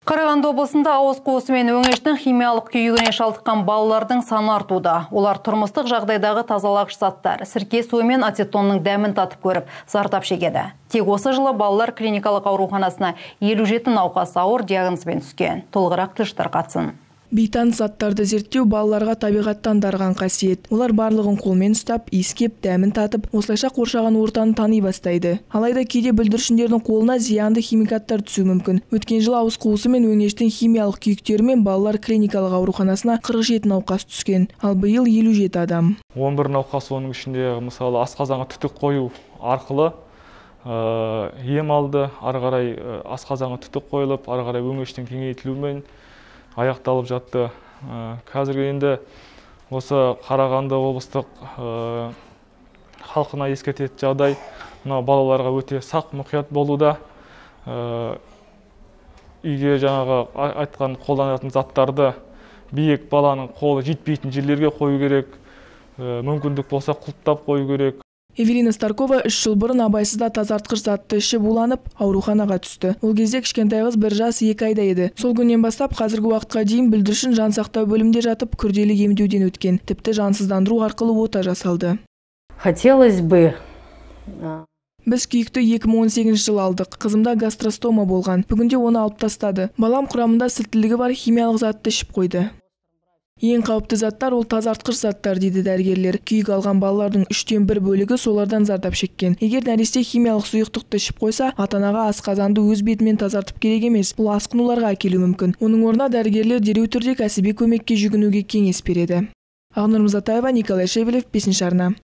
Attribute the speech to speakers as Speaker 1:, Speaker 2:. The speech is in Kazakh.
Speaker 1: Қарағанды облысында ауыз қуысы мен өңештің химиялық күйігіне шалдыққан балалардың саны артуда. Олар тұрмыстық жағдайдағы тазалағыш заттар, сірке суы мен ацетонның дәмін татып көріп, зардап шегеді. Тек осы жылы балалар клиникалық ауруханасына 57 науқас ауыр диагнозбен түскен. Толығырақ тілшілер қатыссын.
Speaker 2: Бейтаныс заттарды зерттеу балаларға табиғаттан дарыған қасиет. Олар барлығын қолмен ұстап, иіскеп, дәмін татып, осылайша қоршаған ортаны тани бастайды. Алайда кейде бүлдіршіндердің қолына зиянды химикаттар түсуі мүмкін. Өткен жылы ауыз қуысы мен өңештің химиялық күйіктерімен балалар клиникалық ауруханасына 47 науқас түскен, ал биыл 57 адам.
Speaker 3: 11 науқас, оның ішінде мысалы асқазанға түтік қою арқылы ем алды. Ары қарай асқазанға түтік қойылып, ары қарай өңештің кеңейтілуімен аяқталып жатты. Қазіргі енді осы Қарағанды облыстық халқына ескертетін жағдай, мына балаларға өте сақ, мұқият болуда. Үйге жаңағы айтқан қолданатын заттарды биік баланың қолы жетпейтін жерлерге қою керек, мүмкіндік болса құлыптап қою керек.
Speaker 2: Эвелина Старкова 3 жыл бұрын абайсызда тазартқыш затты ішіп уланып, ауруханаға түсті. Ол кезде кішкентай қыз 1 жас 2 айда еді. Сол күннен бастап қазіргі уақытқа дейін бүлдіршін жан сақтау бөлімде жатып, күрделі емдеуден өткен. Тіпті жансыздандыру арқылы ота жасалды.
Speaker 4: Хотелось бы.
Speaker 2: Біз күйікті 2018 жыл алдық. Қызымда гастростома болған. Бүгінде оны алып тастады. Балам құрамында сілтілігі бар химиялық затты ішіп қойды. Ең қауіпті заттар ол тазартқыш заттар дейді дәрігерлер. Күйік алған балалардың 3-тен 1 бөлігі солардан зардап шеккен. Егер нәресте химиялық сұйықтықты ішіп қойса, ата-анаға асқазанды өз бетімен тазартып керек емес. Бұл асқынуларға әкелуі мүмкін. Оның орнына дәрігерлер дереу түрде кәсіби көмекке жүгінуге кеңес береді. Ақнұр Мырзатаева, Николай Шевелев, 5-ші арна.